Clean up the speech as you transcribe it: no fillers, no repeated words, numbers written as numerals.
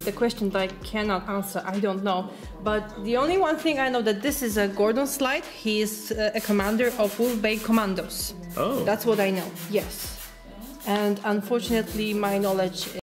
the question, but I cannot answer. I don't know. But the only one thing I know that this is a Gordon Slide. He is a commander of Wolf Bay Commandos. Oh. That's what I know. Yes. And unfortunately, my knowledge